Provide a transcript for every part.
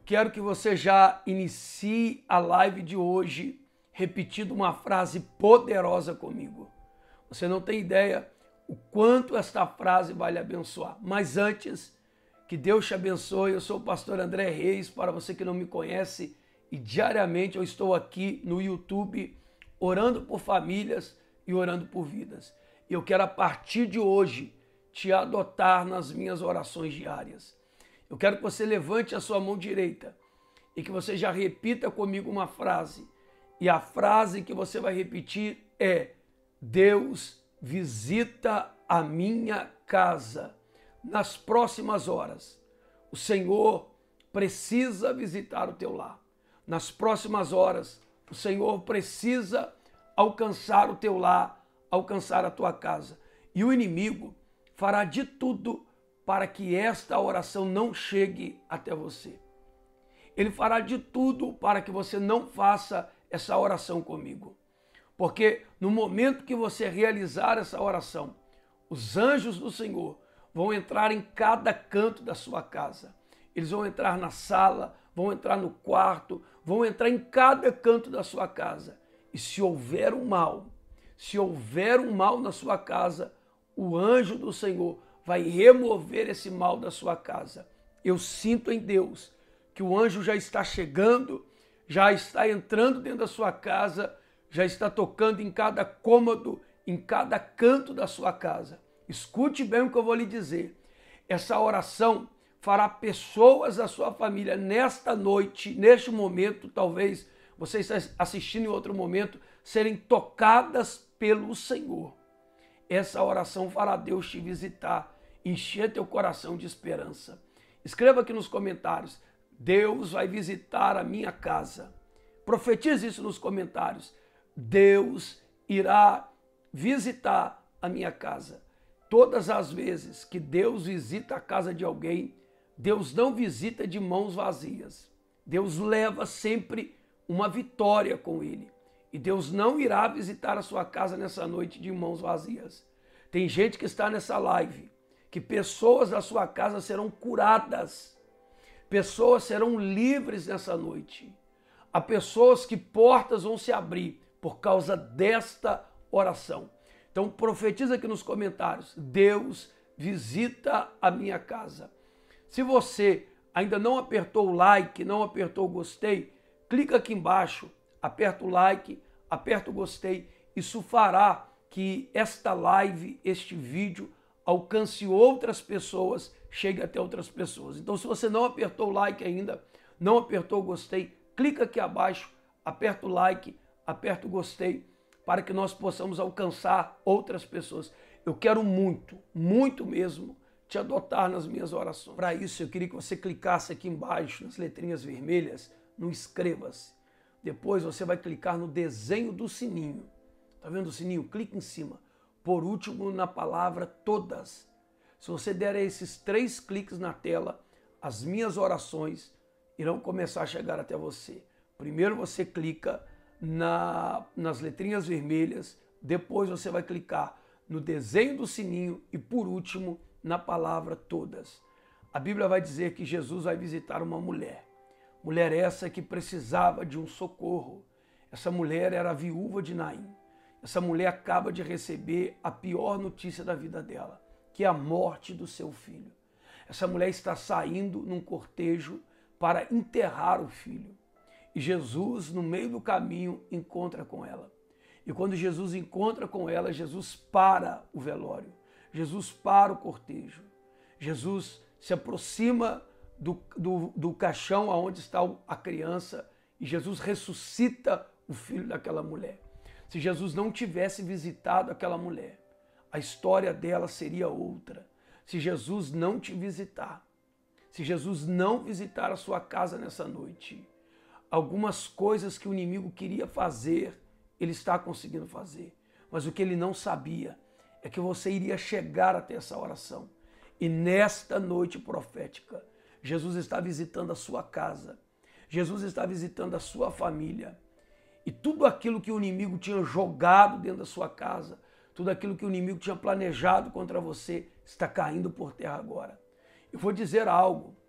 Quero que você já inicie a live de hoje repetindo uma frase poderosa comigo. Você não tem ideia o quanto esta frase vai lhe abençoar. Mas antes, que Deus te abençoe. Eu sou o pastor André Reis, para você que não me conhece, e diariamente eu estou aqui no YouTube orando por famílias e orando por vidas. E eu quero a partir de hoje te adotar nas minhas orações diárias. Eu quero que você levante a sua mão direita e que você já repita comigo uma frase. E a frase que você vai repetir é: Deus visita a minha casa nas próximas horas. O Senhor precisa visitar o teu lar. Nas próximas horas, o Senhor precisa alcançar o teu lar, alcançar a tua casa. E o inimigo fará de tudo para que esta oração não chegue até você. Ele fará de tudo para que você não faça essa oração comigo. Porque no momento que você realizar essa oração, os anjos do Senhor vão entrar em cada canto da sua casa. Eles vão entrar na sala, vão entrar no quarto, vão entrar em cada canto da sua casa. E se houver um mal na sua casa, o anjo do Senhor vai remover esse mal da sua casa. Eu sinto em Deus que o anjo já está chegando, já está entrando dentro da sua casa, já está tocando em cada cômodo, em cada canto da sua casa. Escute bem o que eu vou lhe dizer. Essa oração fará pessoas da sua família nesta noite, neste momento, talvez você esteja assistindo em outro momento, serem tocadas pelo Senhor. Essa oração fará Deus te visitar, encher teu coração de esperança. Escreva aqui nos comentários: Deus vai visitar a minha casa. Profetize isso nos comentários: Deus irá visitar a minha casa. Todas as vezes que Deus visita a casa de alguém, Deus não visita de mãos vazias. Deus leva sempre uma vitória com ele. E Deus não irá visitar a sua casa nessa noite de mãos vazias. Tem gente que está nessa live, que pessoas da sua casa serão curadas. Pessoas serão livres nessa noite. Há pessoas que portas vão se abrir por causa desta oração. Então profetiza aqui nos comentários: Deus visita a minha casa. Se você ainda não apertou o like, não apertou o gostei, clica aqui embaixo, aperta o like, aperta o gostei. Isso fará que esta live, este vídeo, alcance outras pessoas, chegue até outras pessoas. Então, se você não apertou o like ainda, não apertou o gostei, clica aqui abaixo, aperta o like, aperta o gostei, para que nós possamos alcançar outras pessoas. Eu quero muito, muito mesmo, te adotar nas minhas orações. Para isso, eu queria que você clicasse aqui embaixo, nas letrinhas vermelhas, no inscreva-se. Depois você vai clicar no desenho do sininho. Tá vendo o sininho? Clique em cima. Por último, na palavra todas. Se você der esses 3 cliques na tela, as minhas orações irão começar a chegar até você. Primeiro você clica nas letrinhas vermelhas, depois você vai clicar no desenho do sininho e por último na palavra todas. A Bíblia vai dizer que Jesus vai visitar uma mulher. Mulher essa que precisava de um socorro. Essa mulher era a viúva de Naim. Essa mulher acaba de receber a pior notícia da vida dela, que é a morte do seu filho. Essa mulher está saindo num cortejo para enterrar o filho. E Jesus, no meio do caminho, encontra com ela. E quando Jesus encontra com ela, Jesus para o velório. Jesus para o cortejo. Jesus se aproxima do caixão onde está a criança e Jesus ressuscita o filho daquela mulher. Se Jesus não tivesse visitado aquela mulher, a história dela seria outra. Se Jesus não te visitar, se Jesus não visitar a sua casa nessa noite, algumas coisas que o inimigo queria fazer, ele está conseguindo fazer. Mas o que ele não sabia é que você iria chegar até essa oração. E nesta noite profética, Jesus está visitando a sua casa. Jesus está visitando a sua família. E tudo aquilo que o inimigo tinha jogado dentro da sua casa, tudo aquilo que o inimigo tinha planejado contra você, está caindo por terra agora. Eu vou dizer algo.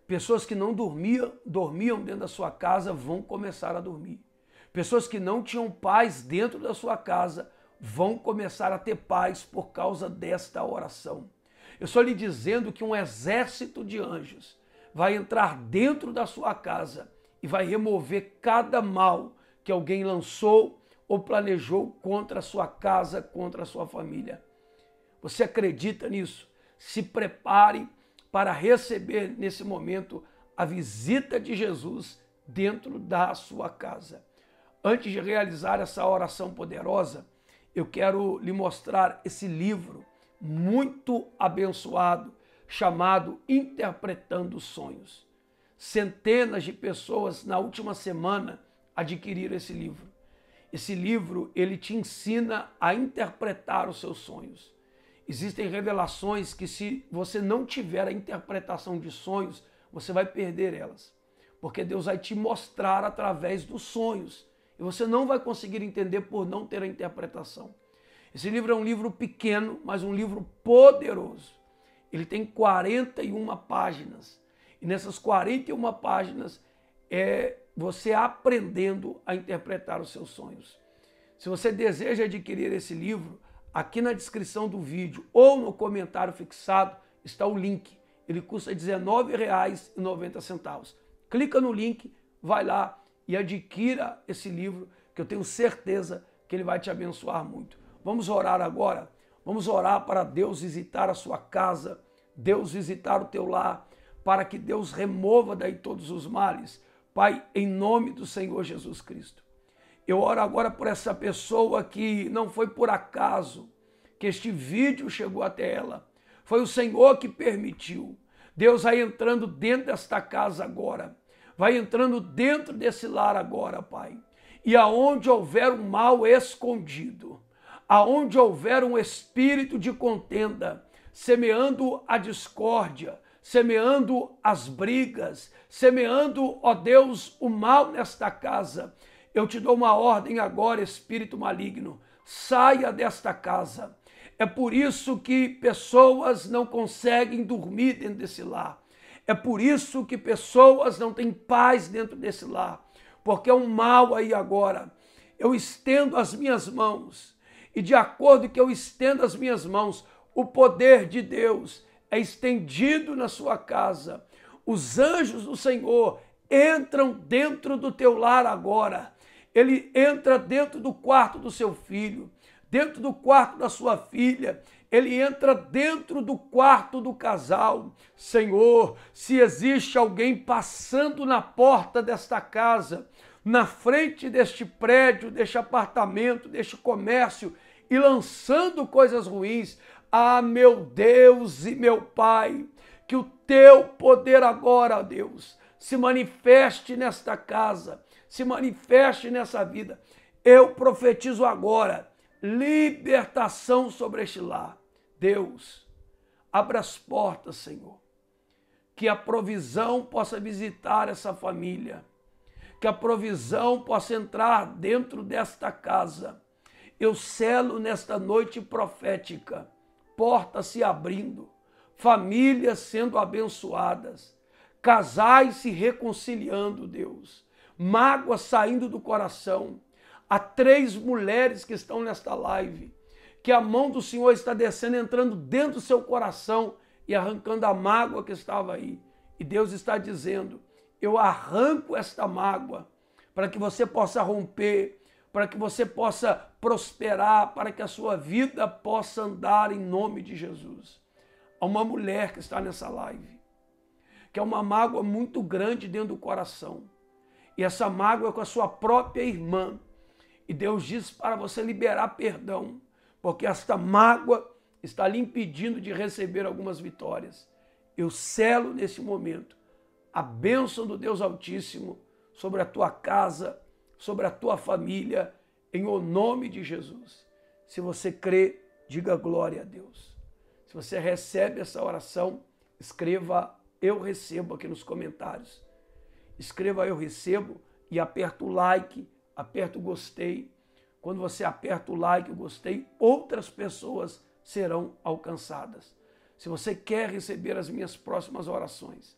Pessoas que não dormiam dentro da sua casa vão começar a dormir. Pessoas que não tinham paz dentro da sua casa vão começar a ter paz por causa desta oração. Eu estou lhe dizendo que um exército de anjos vai entrar dentro da sua casa e vai remover cada mal que alguém lançou ou planejou contra a sua casa, contra a sua família. Você acredita nisso? Se prepare para receber nesse momento a visita de Jesus dentro da sua casa. Antes de realizar essa oração poderosa, eu quero lhe mostrar esse livro muito abençoado, chamado Interpretando Sonhos. Centenas de pessoas na última semana adquiriram esse livro. Esse livro, ele te ensina a interpretar os seus sonhos. Existem revelações que, se você não tiver a interpretação de sonhos, você vai perder elas. Porque Deus vai te mostrar através dos sonhos. E você não vai conseguir entender por não ter a interpretação. Esse livro é um livro pequeno, mas um livro poderoso. Ele tem 41 páginas. E nessas 41 páginas é você aprendendo a interpretar os seus sonhos. Se você deseja adquirir esse livro, aqui na descrição do vídeo ou no comentário fixado está o link. Ele custa R$19,90. Clica no link, vai lá e adquira esse livro, que eu tenho certeza que ele vai te abençoar muito. Vamos orar agora? Vamos orar para Deus visitar a sua casa, Deus visitar o teu lar, para que Deus remova daí todos os males. Pai, em nome do Senhor Jesus Cristo. Eu oro agora por essa pessoa que não foi por acaso que este vídeo chegou até ela. Foi o Senhor que permitiu. Deus vai entrando dentro desta casa agora. Vai entrando dentro desse lar agora, Pai. E aonde houver um mal escondido, aonde houver um espírito de contenda, semeando a discórdia, semeando as brigas, semeando, ó Deus, o mal nesta casa, eu te dou uma ordem agora, espírito maligno, saia desta casa. É por isso que pessoas não conseguem dormir dentro desse lar. É por isso que pessoas não têm paz dentro desse lar. Porque é um mal aí agora. Eu estendo as minhas mãos e, de acordo que eu estendo as minhas mãos, o poder de Deus é estendido na sua casa. Os anjos do Senhor entram dentro do teu lar agora. Ele entra dentro do quarto do seu filho, dentro do quarto da sua filha. Ele entra dentro do quarto do casal. Senhor, se existe alguém passando na porta desta casa, na frente deste prédio, deste apartamento, deste comércio, e lançando coisas ruins, ah, meu Deus e meu Pai, que o teu poder agora, ó Deus, se manifeste nesta casa, se manifeste nessa vida. Eu profetizo agora libertação sobre este lar. Deus, abra as portas, Senhor, que a provisão possa visitar essa família, que a provisão possa entrar dentro desta casa. Eu selo nesta noite profética, portas se abrindo, famílias sendo abençoadas, casais se reconciliando, Deus, mágoas saindo do coração. Há 3 mulheres que estão nesta live, que a mão do Senhor está descendo, entrando dentro do seu coração e arrancando a mágoa que estava aí. E Deus está dizendo, eu arranco esta mágoa para que você possa romper, para que você possa prosperar, para que a sua vida possa andar em nome de Jesus. Há uma mulher que está nessa live, que é uma mágoa muito grande dentro do coração. E essa mágoa é com a sua própria irmã. E Deus diz para você liberar perdão, porque esta mágoa está lhe impedindo de receber algumas vitórias. Eu selo nesse momento a bênção do Deus Altíssimo sobre a tua casa, sobre a tua família, em o nome de Jesus. Se você crê, diga glória a Deus. Se você recebe essa oração, escreva eu recebo aqui nos comentários. Escreva eu recebo e aperta o like, aperta o gostei. Quando você aperta o like, o gostei, outras pessoas serão alcançadas. Se você quer receber as minhas próximas orações,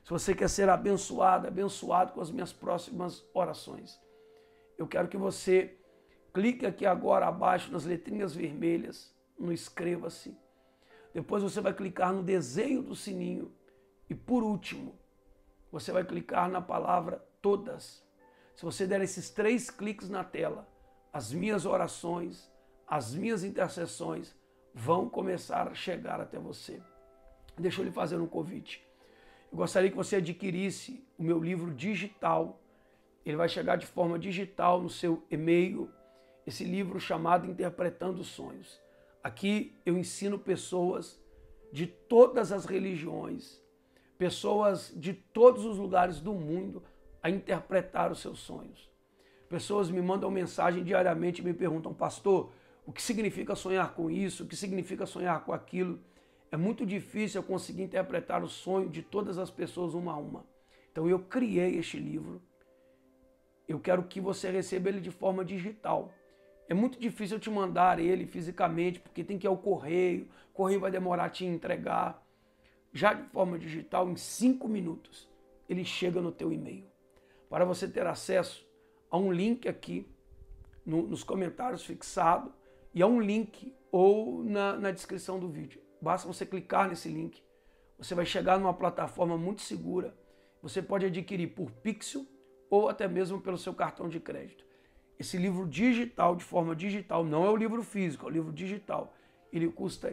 Se você quer ser abençoado com as minhas próximas orações, eu quero que você clique aqui agora abaixo nas letrinhas vermelhas, no inscreva-se. Depois você vai clicar no desenho do sininho e, por último, você vai clicar na palavra todas. Se você der esses 3 cliques na tela, as minhas orações, as minhas intercessões vão começar a chegar até você. Deixa eu lhe fazer um convite. Eu gostaria que você adquirisse o meu livro digital. Ele vai chegar de forma digital no seu e-mail. Esse livro chamado Interpretando Sonhos. Aqui eu ensino pessoas de todas as religiões, pessoas de todos os lugares do mundo a interpretar os seus sonhos. Pessoas me mandam mensagem diariamente e me perguntam: pastor, o que significa sonhar com isso? O que significa sonhar com aquilo? É muito difícil eu conseguir interpretar o sonho de todas as pessoas uma a uma. Então eu criei este livro. Eu quero que você receba ele de forma digital. É muito difícil eu te mandar ele fisicamente, porque tem que ir ao correio. O correio vai demorar a te entregar. Já de forma digital, em 5 minutos, ele chega no teu e-mail. Para você ter acesso a um link aqui nos comentários fixado e a um link ou na descrição do vídeo. Basta você clicar nesse link. Você vai chegar numa plataforma muito segura. Você pode adquirir por Pixel ou até mesmo pelo seu cartão de crédito. Esse livro digital, de forma digital, não é o livro físico, é o livro digital. Ele custa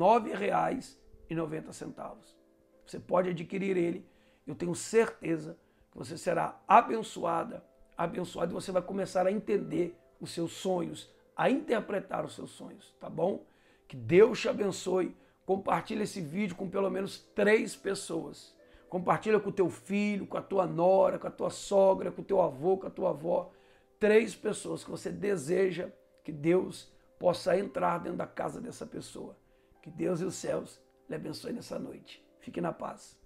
R$19,90. Você pode adquirir ele. Eu tenho certeza que você será abençoado e você vai começar a entender os seus sonhos, a interpretar os seus sonhos, tá bom? Que Deus te abençoe. Compartilha esse vídeo com pelo menos 3 pessoas. Compartilha com o teu filho, com a tua nora, com a tua sogra, com o teu avô, com a tua avó. 3 pessoas que você deseja que Deus possa entrar dentro da casa dessa pessoa. Que Deus e os céus lhe abençoem nessa noite. Fique na paz.